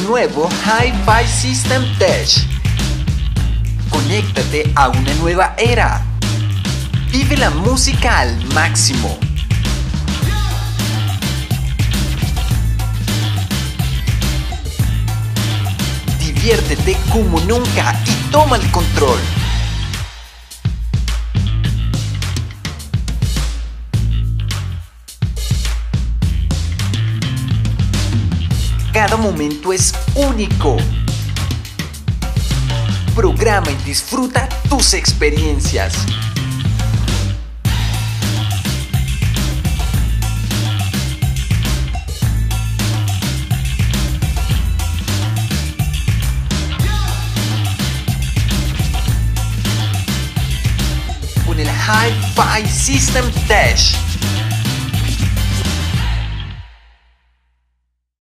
nuevo Hi-Fi System Dash. Conéctate a una nueva era. Vive la música al máximo. Diviértete como nunca y toma el control. Cada momento es único. Programa y disfruta tus experiencias. Con el Hi-Fi System Dash.